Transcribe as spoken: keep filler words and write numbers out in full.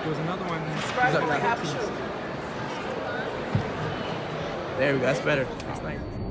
There was another one. Describe the caption. There we go. That's better. That's nice.